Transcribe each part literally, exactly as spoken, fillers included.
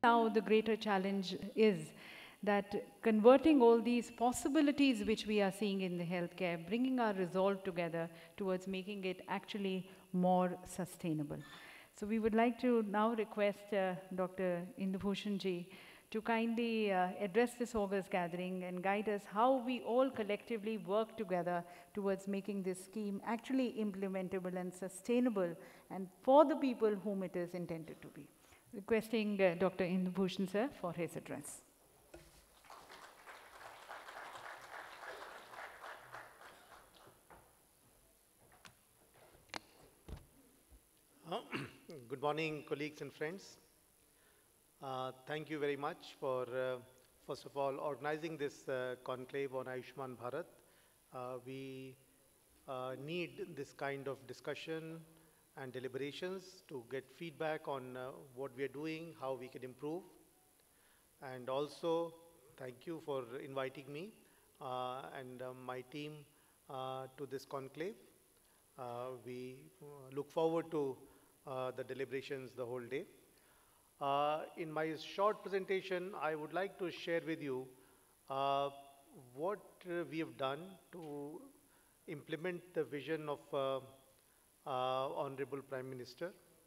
Now the greater challenge is that converting all these possibilities which we are seeing in the healthcare, bringing our resolve together towards making it actually more sustainable. So we would like to now request uh, Doctor Indu Bhushan ji to kindly uh, address this August gathering and guide us how we all collectively work together towards making this scheme actually implementable and sustainable and for the people whom it is intended to be. Requesting uh, Doctor Indu Bhushan sir for his address. Uh, good morning, colleagues and friends. Uh, thank you very much for, uh, first of all, organizing this uh, conclave on Ayushman Bharat. Uh, we uh, need this kind of discussion and deliberations to get feedback on uh, what we are doing, how we can improve. And also, thank you for inviting me uh, and uh, my team uh, to this conclave. Uh, we look forward to uh, the deliberations the whole day. Uh, in my short presentation, I would like to share with you uh, what uh, we have done to implement the vision of uh, uh, Honorable Prime Minister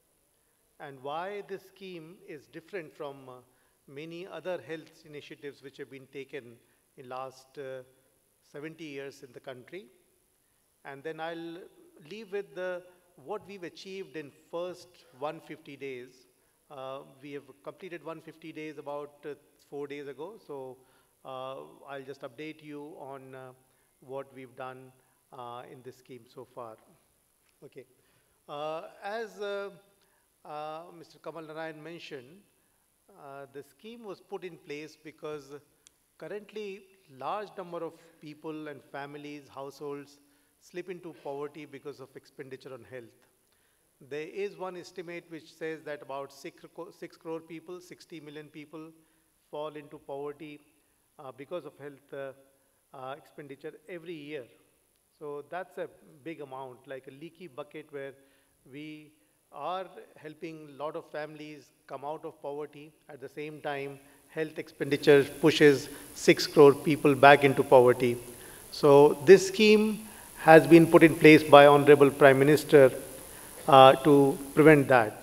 and why this scheme is different from uh, many other health initiatives which have been taken in last uh, seventy years in the country. And then I'll leave with the, what we've achieved in first one hundred fifty days. Uh, we have completed one hundred fifty days about uh, four days ago. So uh, I'll just update you on uh, what we've done uh, in this scheme so far. Okay. Uh, as uh, uh, Mister Kamal Narayan mentioned, uh, the scheme was put in place because currently large number of people and families, households slip into poverty because of expenditure on health. There is one estimate which says that about six, six crore people, sixty million people fall into poverty uh, because of health uh, uh, expenditure every year. So that's a big amount, like a leaky bucket where we are helping a lot of families come out of poverty. At the same time, health expenditure pushes six crore people back into poverty. So this scheme has been put in place by Honorable Prime Minister uh, to prevent that.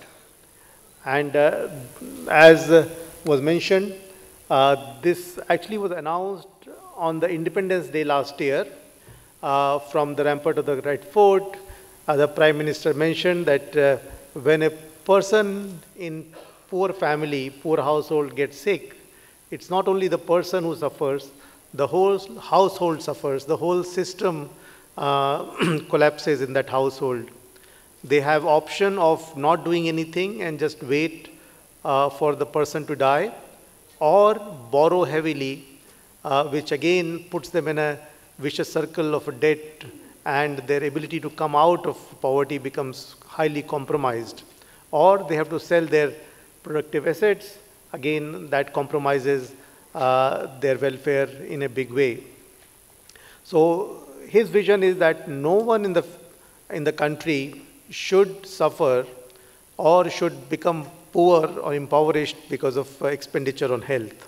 And uh, as uh, was mentioned, uh, this actually was announced on the Independence Day last year uh, from the rampart of the Red Fort. Uh, the Prime Minister mentioned that uh, when a person in poor family, poor household gets sick, it's not only the person who suffers, the whole household suffers, the whole system uh, collapses in that household. They have option of not doing anything and just wait uh, for the person to die, or borrow heavily, uh, which again puts them in a vicious circle of debt, and their ability to come out of poverty becomes highly compromised. Or they have to sell their productive assets, again that compromises uh, their welfare in a big way. So his vision is that no one in the, in the country should suffer or should become poor or impoverished because of uh, expenditure on health.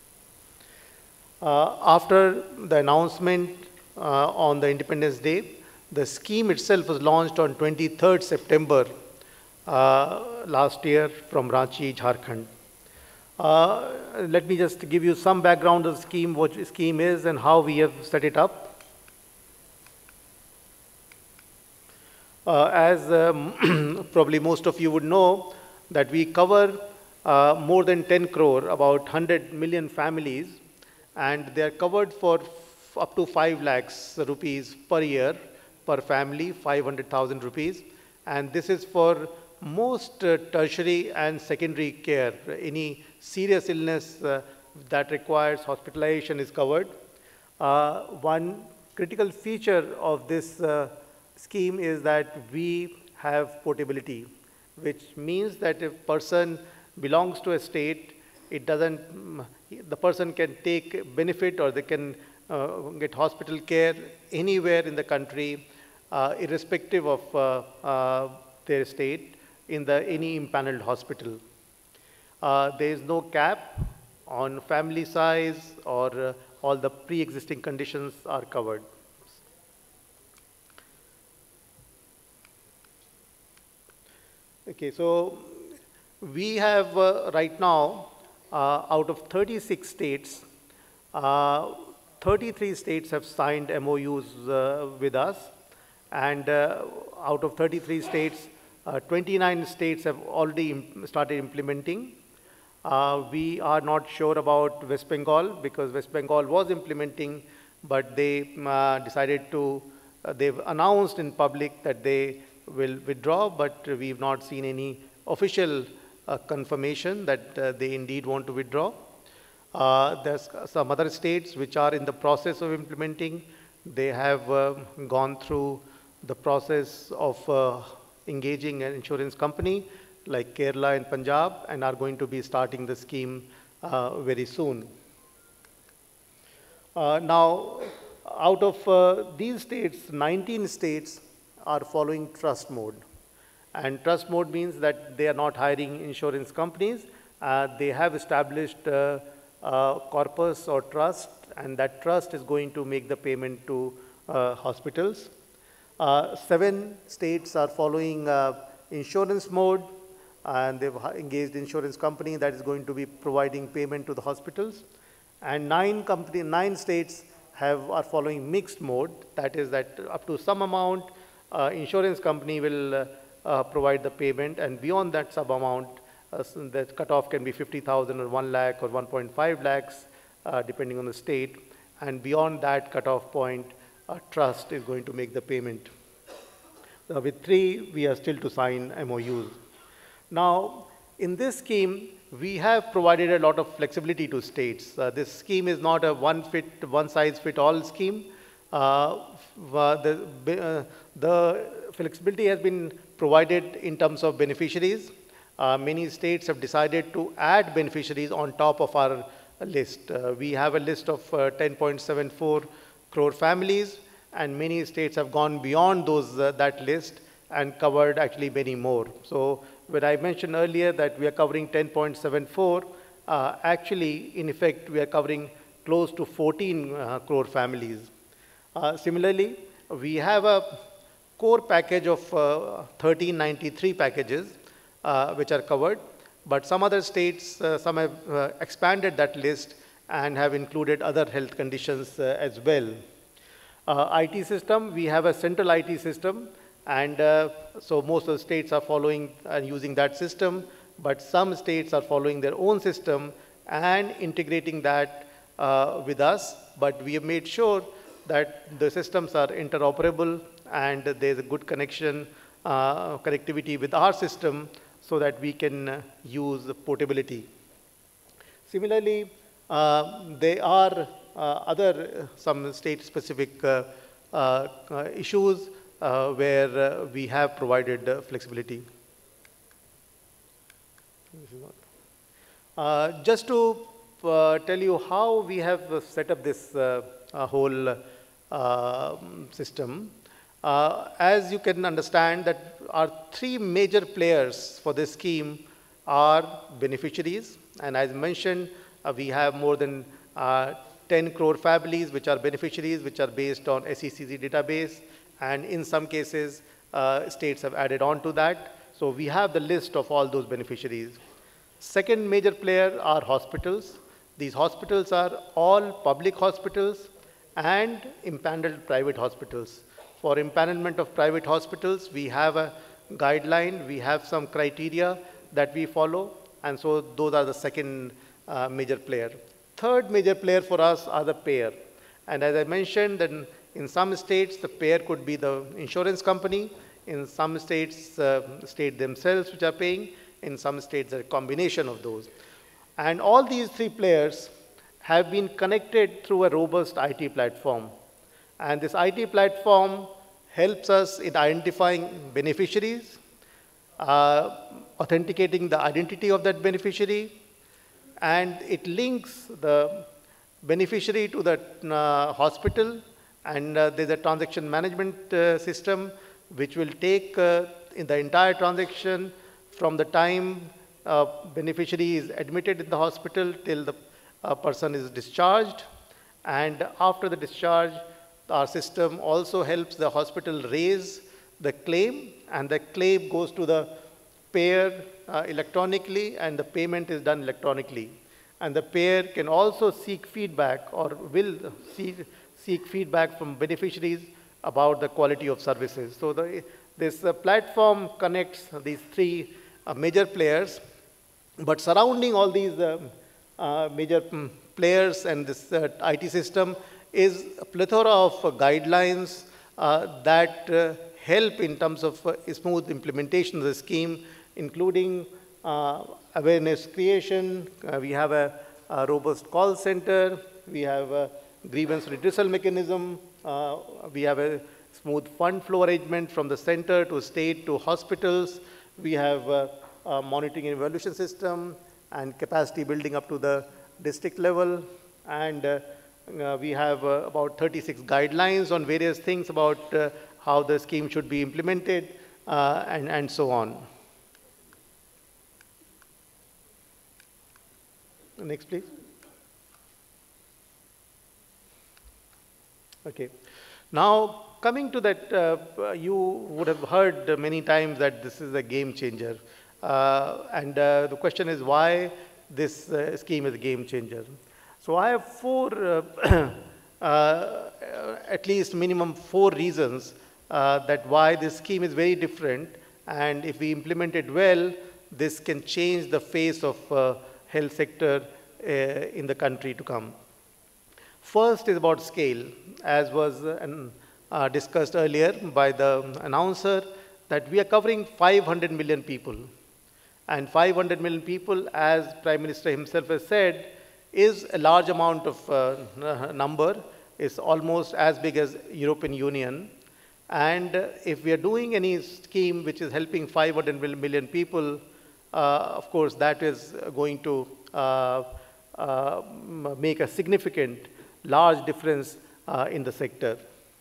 Uh, after the announcement uh, on the Independence Day, the scheme itself was launched on twenty-third September uh, last year from Ranchi, Jharkhand. Uh, let me just give you some background of the scheme, what the scheme is and how we have set it up. Uh, as um, probably most of you would know, that we cover uh, more than ten crore, about one hundred million families, and they are covered for up to five lakhs rupees per year per family, five hundred thousand rupees. And this is for most uh, tertiary and secondary care. Any serious illness uh, that requires hospitalization is covered. Uh, one critical feature of this uh, scheme is that we have portability, which means that if person belongs to a state, it doesn't, the person can take benefit or they can uh, get hospital care anywhere in the country, uh, irrespective of uh, uh, their state, in the any impaneled hospital. Uh, there is no cap on family size, or uh, all the pre-existing conditions are covered. Okay, so we have uh, right now, uh, out of thirty-six states, uh, thirty-three states have signed M O Us uh, with us, and uh, out of thirty-three states, uh, twenty-nine states have already imp started implementing. Uh, we are not sure about West Bengal, because West Bengal was implementing, but they uh, decided to, uh, they've announced in public that they will withdraw, but we've not seen any official uh, confirmation that uh, they indeed want to withdraw. Uh, there's some other states which are in the process of implementing. They have uh, gone through the process of uh, engaging an insurance company like Kerala and Punjab, and are going to be starting the scheme uh, very soon. Uh, now, out of uh, these states, nineteen states are following trust mode. And trust mode means that they are not hiring insurance companies. Uh, they have established uh, uh, corpus or trust, and that trust is going to make the payment to uh, hospitals. Uh, seven states are following uh, insurance mode, and they've engaged insurance company that is going to be providing payment to the hospitals. And nine, company, nine states have, are following mixed mode. That is that up to some amount, uh, insurance company will uh, uh, provide the payment, and beyond that sub amount, uh, so the cutoff can be fifty thousand or one lakh or one point five lakhs, uh, depending on the state. And beyond that cutoff point, a trust is going to make the payment. Uh, with three, we are still to sign M O Us. Now, in this scheme, we have provided a lot of flexibility to states. Uh, this scheme is not a one fit, one size fit all scheme. Uh, the, uh, the flexibility has been provided in terms of beneficiaries. Uh, many states have decided to add beneficiaries on top of our list. Uh, we have a list of uh, ten point seven four crore families, and many states have gone beyond those, uh, that list and covered actually many more. So when I mentioned earlier that we are covering ten point seven four, uh, actually, in effect, we are covering close to fourteen uh, crore families. Uh, similarly, we have a core package of uh, thirteen ninety-three packages uh, which are covered, but some other states, uh, some have uh, expanded that list and have included other health conditions uh, as well. Uh, I T system, we have a central I T system, and uh, so most of the states are following and using that system, but some states are following their own system and integrating that uh, with us. But we have made sure that the systems are interoperable and there's a good connection, uh, connectivity with our system so that we can uh, use portability. Similarly, uh, there are uh, other uh, some state-specific uh, uh, uh, issues Uh, where uh, we have provided uh, flexibility. Uh, just to uh, tell you how we have uh, set up this uh, uh, whole uh, system, uh, as you can understand that our three major players for this scheme are beneficiaries, and as mentioned, uh, we have more than uh, ten crore families which are beneficiaries, which are based on S E C C database. And in some cases, uh, states have added on to that. So we have the list of all those beneficiaries. Second major player are hospitals. These hospitals are all public hospitals and empaneled private hospitals. For empanelment of private hospitals, we have a guideline, we have some criteria that we follow, and so those are the second uh, major player. Third major player for us are the payer. And as I mentioned, then in some states, the payer could be the insurance company. In some states, uh, state themselves which are paying. In some states, a combination of those. And all these three players have been connected through a robust I T platform. And this I T platform helps us in identifying beneficiaries, uh, authenticating the identity of that beneficiary, and it links the beneficiary to the uh, hospital. And uh, there's a transaction management uh, system which will take uh, in the entire transaction from the time uh, beneficiary is admitted in the hospital till the uh, person is discharged. And after the discharge, our system also helps the hospital raise the claim, and the claim goes to the payer uh, electronically, and the payment is done electronically. And the payer can also seek feedback, or will seek, seek feedback from beneficiaries about the quality of services. So the, this uh, platform connects these three uh, major players, but surrounding all these uh, uh, major um, players and this uh, I T system is a plethora of uh, guidelines uh, that uh, help in terms of uh, smooth implementation of the scheme, including uh, awareness creation. Uh, we have a, a robust call center. We have a grievance redressal mechanism. Uh, we have a smooth fund flow arrangement from the center to state to hospitals. We have a, a monitoring and evaluation system and capacity building up to the district level. And uh, uh, we have uh, about thirty-six guidelines on various things about uh, how the scheme should be implemented uh, and, and so on. Next, please. Okay. Now, coming to that, uh, you would have heard many times that this is a game changer. Uh, and uh, the question is why this uh, scheme is a game changer. So I have four, uh, uh, at least minimum four reasons uh, that why this scheme is very different. And if we implement it well, this can change the face of uh, health sector uh, in the country to come. First is about scale, as was uh, uh, discussed earlier by the announcer, that we are covering five hundred million people. And five hundred million people, as Prime Minister himself has said, is a large amount of uh, number. It's almost as big as European Union. And uh, if we are doing any scheme which is helping five hundred million people, uh, of course, that is going to uh, uh, make a significant large difference uh, in the sector.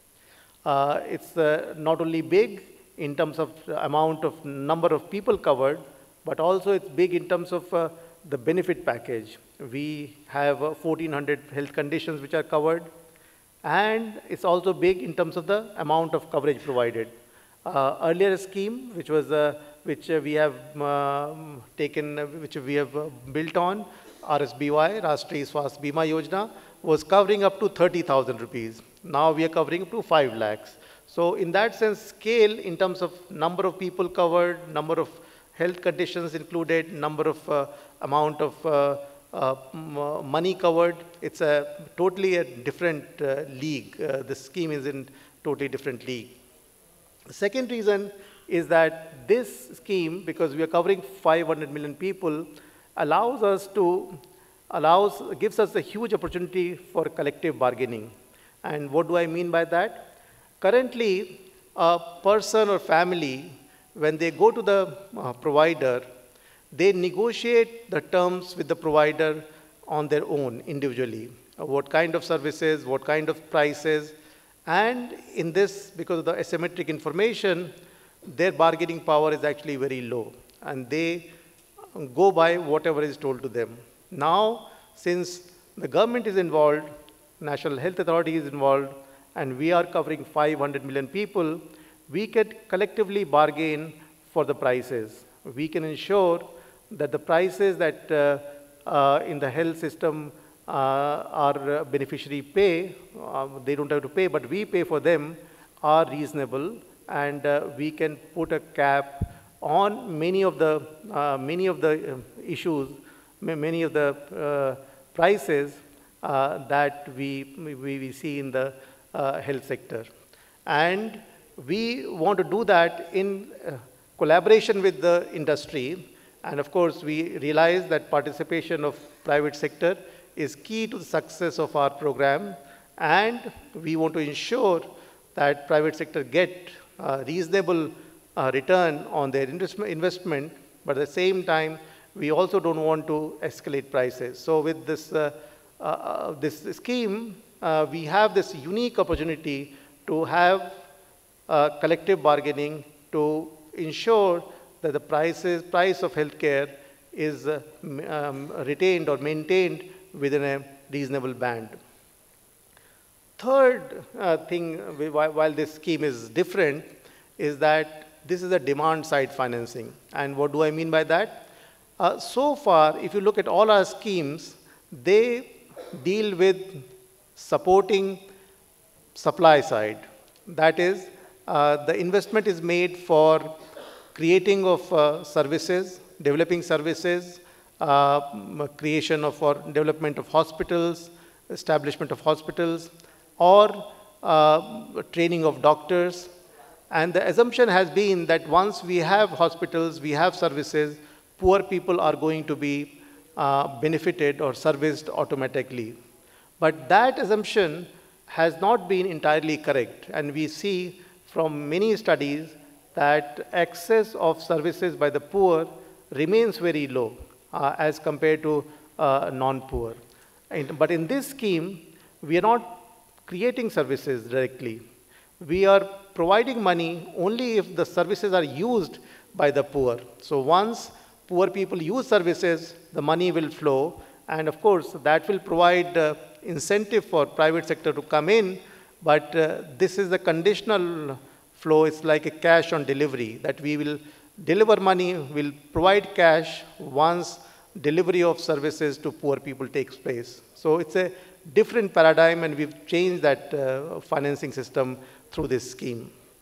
Uh, it's uh, not only big in terms of amount of number of people covered, but also it's big in terms of uh, the benefit package. We have uh, fourteen hundred health conditions which are covered, and it's also big in terms of the amount of coverage provided. Uh, earlier scheme, which was uh, which uh, we have um, taken, uh, which we have uh, built on, R S B Y, Rashtriya Swasthya Bima Yojana, was covering up to thirty thousand rupees. Now we are covering up to five lakhs. So in that sense, scale in terms of number of people covered, number of health conditions included, number of uh, amount of uh, uh, money covered, it's a totally a different uh, league. Uh, the scheme is in totally different league. The second reason is that this scheme, because we are covering five hundred million people, allows us to, allows, gives us a huge opportunity for collective bargaining. And what do I mean by that? Currently, a person or family, when they go to the uh, provider, they negotiate the terms with the provider on their own individually. Uh, what kind of services, what kind of prices, and in this, because of the asymmetric information, their bargaining power is actually very low, and they go by whatever is told to them. Now, since the government is involved, National Health Authority is involved, and we are covering five hundred million people, we can collectively bargain for the prices. We can ensure that the prices that uh, uh, in the health system uh, our beneficiary pay, uh, they don't have to pay, but we pay for them, are reasonable, and uh, we can put a cap on many of the uh, many of the uh, issues, many of the uh, prices uh, that we, we we see in the uh, health sector, and we want to do that in uh, collaboration with the industry. And of course, we realize that participation of private sector is key to the success of our program, and we want to ensure that private sector get uh, reasonable uh, return on their investment, but at the same time, we also don't want to escalate prices. So with this, uh, uh, this scheme, uh, we have this unique opportunity to have uh, collective bargaining to ensure that the prices, price of healthcare is uh, um, retained or maintained within a reasonable band. Third uh, thing, while this scheme is different, is that this is a demand-side financing. And what do I mean by that? Uh, so far, if you look at all our schemes, they deal with supporting supply side. That is, uh, the investment is made for creating of uh, services, developing services, uh, creation of or development of hospitals, establishment of hospitals, or uh, training of doctors. And the assumption has been that once we have hospitals, we have services, poor people are going to be uh, benefited or serviced automatically. But that assumption has not been entirely correct. And we see from many studies that access of services by the poor remains very low uh, as compared to uh, non-poor. But in this scheme, we are not creating services directly. We are providing money only if the services are used by the poor. So once poor people use services, the money will flow. And of course, that will provide uh, incentive for private sector to come in. But uh, this is the conditional flow. It's like a cash on delivery, that we will deliver money, will provide cash once delivery of services to poor people takes place. So it's a different paradigm, and we've changed that uh, financing system through this scheme.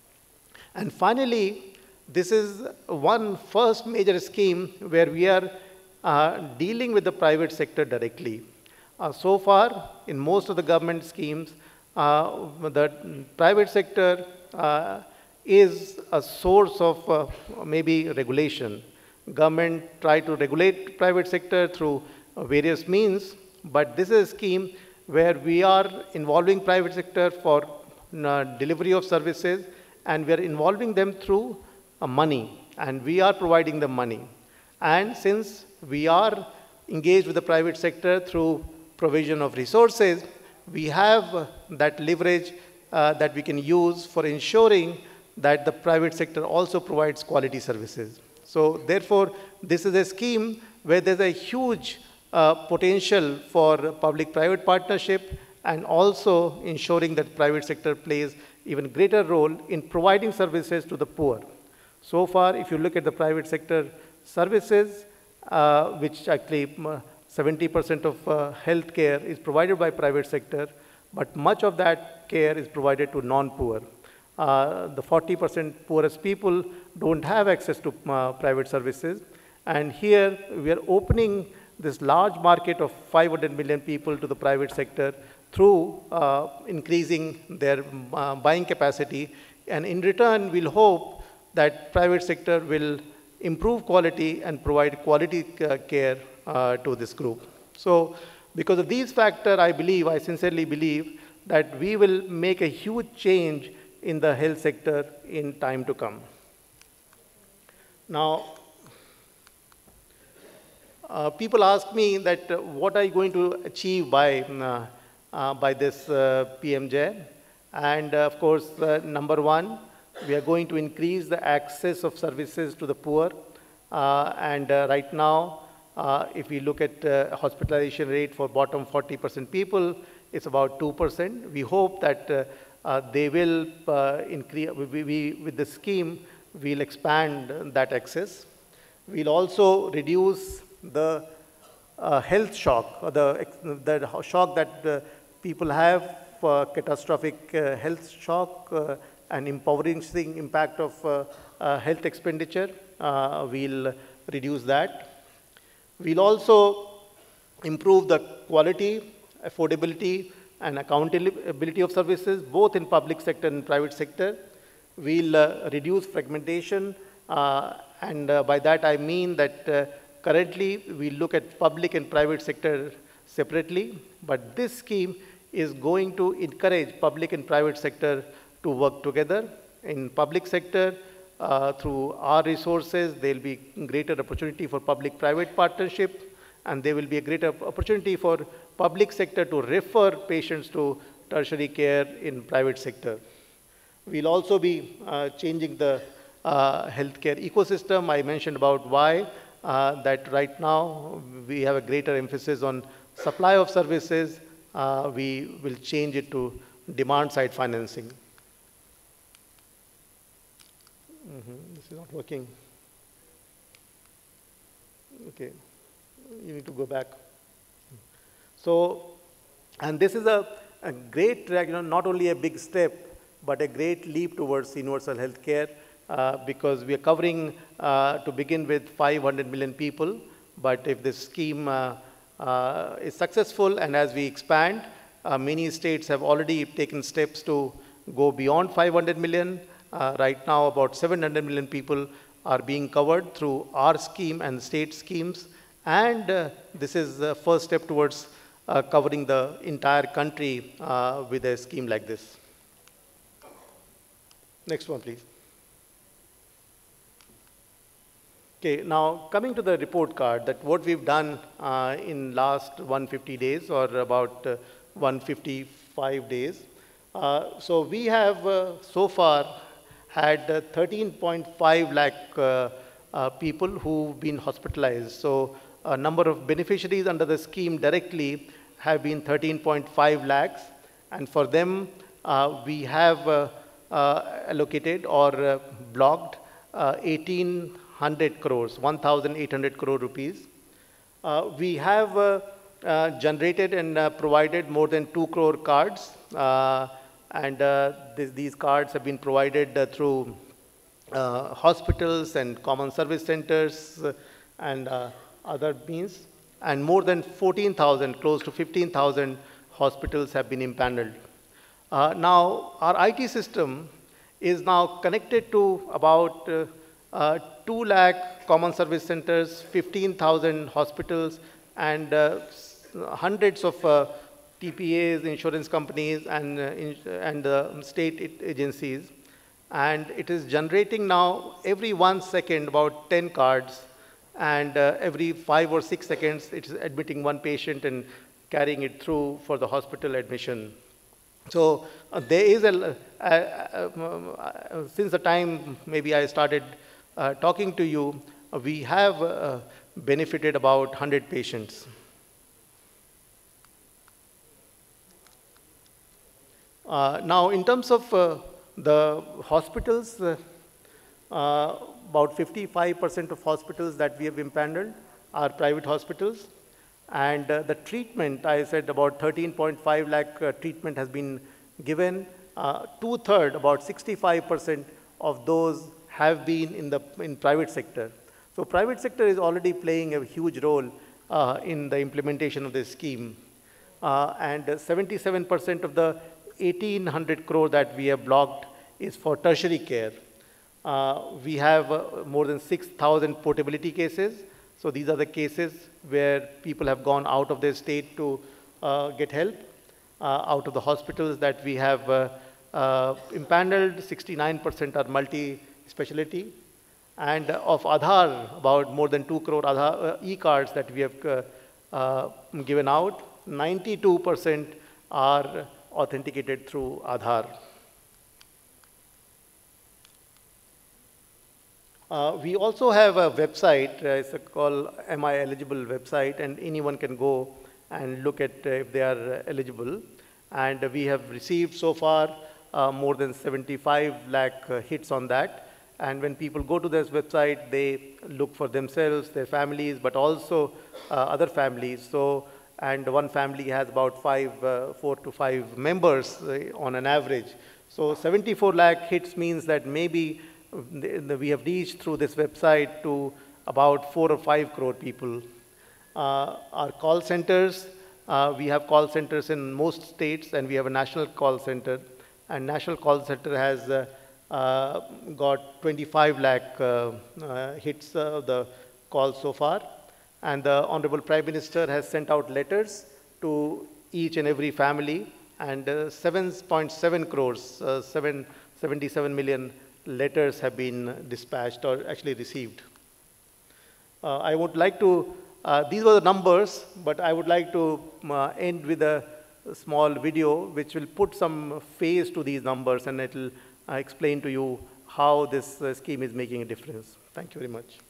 And finally, this is one first major scheme where we are uh, dealing with the private sector directly. Uh, so far, in most of the government schemes, uh, the private sector uh, is a source of uh, maybe regulation. Government try to regulate private sector through uh, various means, but this is a scheme where we are involving private sector for uh, delivery of services, and we are involving them through uh, money, and we are providing the money. And since we are engaged with the private sector through provision of resources, we have uh, that leverage uh, that we can use for ensuring that the private sector also provides quality services. So therefore, this is a scheme where there's a huge uh, potential for public-private partnership, and also ensuring that private sector plays even greater role in providing services to the poor. So far, if you look at the private sector services, uh, which actually seventy percent of uh, health care is provided by private sector, but much of that care is provided to non-poor. Uh, the forty percent poorest people don't have access to uh, private services. And here we are opening this large market of five hundred million people to the private sector through uh, increasing their uh, buying capacity. And in return, we'll hope that private sector will improve quality and provide quality uh, care uh, to this group. So because of these factors, I believe, I sincerely believe that we will make a huge change in the health sector in time to come. Now, uh, people ask me that uh, what are you going to achieve by, uh, uh, by this uh, P M J? And uh, of course, uh, number one, we are going to increase the access of services to the poor. Uh, and uh, right now, uh, if we look at uh, hospitalization rate for bottom forty percent people, it's about two percent. We hope that uh, uh, they will uh, increase, we, we, with the scheme, we'll expand that access. We'll also reduce the uh, health shock, or the, the shock that uh, people have for catastrophic uh, health shock uh, and empowering impact of uh, uh, health expenditure. Uh, we'll reduce that. We'll also improve the quality, affordability, and accountability of services, both in public sector and private sector. We'll uh, reduce fragmentation, uh, and uh, by that I mean that uh, currently we look at public and private sector separately, but this scheme is going to encourage public and private sector to work together. In public sector, uh, through our resources, there'll be greater opportunity for public-private partnership, and there will be a greater opportunity for public sector to refer patients to tertiary care in private sector. We'll also be uh, changing the uh, healthcare ecosystem. I mentioned about why uh, that right now we have a greater emphasis on supply of services. Uh, we will change it to demand-side financing. Mm-hmm. This is not working. Okay, you need to go back. So, and this is a, a great, you know, not only a big step, but a great leap towards universal health care, uh, because we are covering, uh, to begin with, five hundred million people. But if this scheme uh, uh, is successful, and as we expand, uh, many states have already taken steps to go beyond five hundred million. Uh, right now, about seven hundred million people are being covered through our scheme and state schemes. And uh, this is the first step towards uh, covering the entire country uh, with a scheme like this. Next one, please. Okay, now coming to the report card, that what we've done uh, in last one hundred fifty days, or about uh, one hundred fifty-five days. Uh, so we have uh, so far had uh, thirteen point five lakh uh, uh, people who've been hospitalized. So a number of beneficiaries under the scheme directly have been thirteen point five lakhs. And for them, uh, we have uh, uh, allocated or uh, blocked uh, eighteen hundred crores, one thousand eight hundred crore rupees. Uh, we have uh, uh, generated and uh, provided more than two crore cards. Uh, And uh, th these cards have been provided uh, through uh, hospitals and common service centers uh, and uh, other means. And more than fourteen thousand, close to fifteen thousand hospitals have been impaneled. Uh, now, our I T system is now connected to about uh, uh, two lakh common service centers, fifteen thousand hospitals, and uh, hundreds of uh, T P As, insurance companies, and, uh, in, and uh, state agencies. And it is generating now every one second about ten cards, and uh, every five or six seconds it is admitting one patient and carrying it through for the hospital admission. So uh, there is a, uh, uh, since the time maybe I started uh, talking to you, uh, we have uh, benefited about one hundred patients. Uh, now, in terms of uh, the hospitals, uh, uh, about fifty-five percent of hospitals that we have impaneled are private hospitals. And uh, the treatment, I said about thirteen point five lakh uh, treatment has been given. Uh, two-thirds, about sixty-five percent of those have been in the in private sector. So private sector is already playing a huge role uh, in the implementation of this scheme. Uh, and seventy-seven percent of the eighteen hundred crore that we have blocked is for tertiary care. Uh, we have uh, more than six thousand portability cases. So these are the cases where people have gone out of their state to uh, get help. Uh, out of the hospitals that we have uh, uh, impaneled, sixty-nine percent are multi-specialty. And uh, of Aadhaar, about more than two crore Aadhaar uh, e-cards that we have uh, uh, given out, ninety-two percent are authenticated through Aadhaar. Uh, we also have a website, uh, it's a called Am I Eligible website, and anyone can go and look at uh, if they are uh, eligible. And uh, we have received so far uh, more than seventy-five lakh uh, hits on that. And when people go to this website, they look for themselves, their families, but also uh, other families. So, and one family has about five, uh, four to five members uh, on an average. So seventy-four lakh hits means that maybe the, the, we have reached through this website to about four or five crore people. Uh, our call centers, uh, we have call centers in most states, and we have a national call center. And national call center has uh, uh, got twenty-five lakh uh, uh, hits of uh, the calls so far. And the Honorable Prime Minister has sent out letters to each and every family, and uh, seven point seven crores, uh, seventy-seven million letters have been dispatched or actually received. Uh, I would like to, uh, these were the numbers, but I would like to uh, end with a small video which will put some face to these numbers, and it will uh, explain to you how this uh, scheme is making a difference. Thank you very much.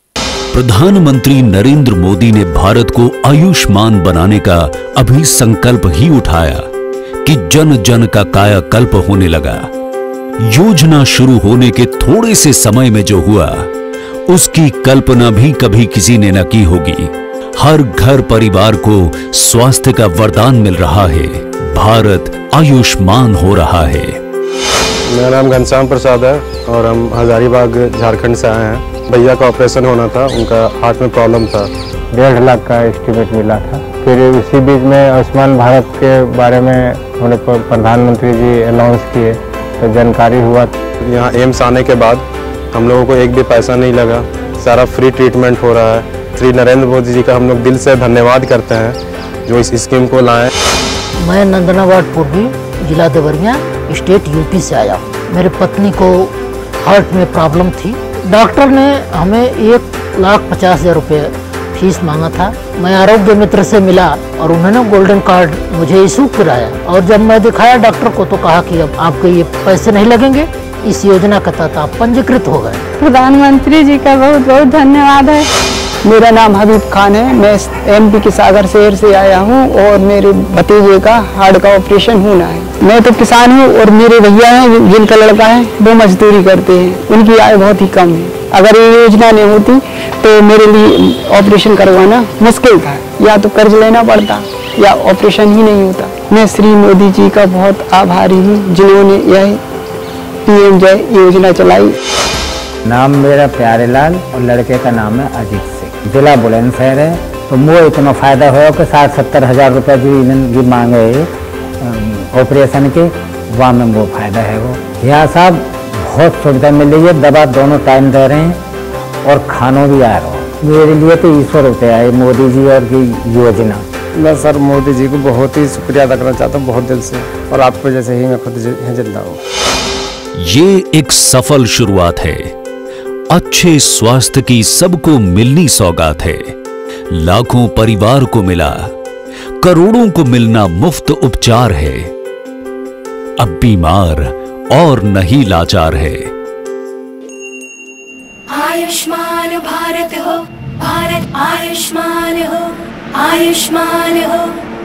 प्रधानमंत्री नरेंद्र मोदी ने भारत को आयुष्मान बनाने का अभी संकल्प ही उठाया कि जन जन का कायाकल्प होने लगा। योजना शुरू होने के थोड़े से समय में जो हुआ, उसकी कल्पना भी कभी किसी ने न की होगी। हर घर परिवार को स्वास्थ्य का वरदान मिल रहा है। भारत आयुष्मान हो रहा है। मेरा नाम घनश्याम प्रसाद है और हम हजारीबाग झारखंड से आए हैं। भैया का ऑपरेशन होना था, उनका हार्ट में प्रॉब्लम था। डेढ़ लाख का एस्टीमेट मिला था। फिर इसी बीच में आयुष्मान भारत के बारे में हमारे प्रधानमंत्री जी अनाउंस किए तो जानकारी हुआ। यहाँ एम्स आने के बाद हम लोगों को एक भी पैसा नहीं लगा, सारा फ्री ट्रीटमेंट हो रहा है। श्री नरेंद्र मोदी जी का हम लोग दिल से धन्यवाद करते हैं जो इस स्कीम को लाए। मैं नंदनाबाद पूर्वी जिला देवरिया स्टेट यूपी से आया। मेरी पत्नी को हार्ट में प्रॉब्लम थी। डॉक्टर ने हमें एक लाख पचास हजार रुपये फीस मांगा था। मैं आरोग्य मित्र से मिला और उन्होंने गोल्डन कार्ड मुझे इशू कराया और जब मैं दिखाया डॉक्टर को तो कहा कि अब आपके ये पैसे नहीं लगेंगे, इस योजना के तहत आप पंजीकृत हो गए। प्रधानमंत्री जी का बहुत बहुत धन्यवाद है। मेरा नाम हबीब खान है। मैं एमपी के सागर शहर से आया हूँ और मेरे भतीजे का हार्ट का ऑपरेशन होना है। मैं तो किसान हूँ और मेरे भैया हैं जिनका लड़का है वो मजदूरी करते हैं, उनकी आय बहुत ही कम है। अगर ये योजना नहीं होती तो मेरे लिए ऑपरेशन करवाना मुश्किल था, या तो कर्ज लेना पड़ता या ऑपरेशन ही नहीं होता। मैं श्री मोदी जी का बहुत आभारी हूँ जिन्होंने यह पीएम जय योजना चलाई। नाम मेरा प्यारे लाल और लड़के का नाम है अजीत सिंह। जिला बुलंदशहर है। तो मुझे इतना फायदा हुआ कि साठ सत्तर हजार रुपये जो इनकी मांगे ऑपरेशन के, वहाँ में वो फायदा है। वो यहाँ साहब बहुत सुविधा मिल रही है। दवा दोनों टाइम दे रहे हैं और खानों भी आ रहा है। मेरे लिए तो ईश्वर होते हैं मोदी जी और की योजना। मैं सर मोदी जी को बहुत ही शुक्रिया अदा करना चाहता हूँ बहुत दिल से, और आपको जैसे ही मैं खुद जिंदा हूँ। ये एक सफल शुरुआत है। अच्छे स्वास्थ्य की सबको मिलनी सौगात है। लाखों परिवार को मिला, करोड़ों को मिलना मुफ्त उपचार है। अब बीमार और नहीं लाचार है। आयुष्मान भारत हो, भारत आयुष्मान हो, आयुष्मान हो।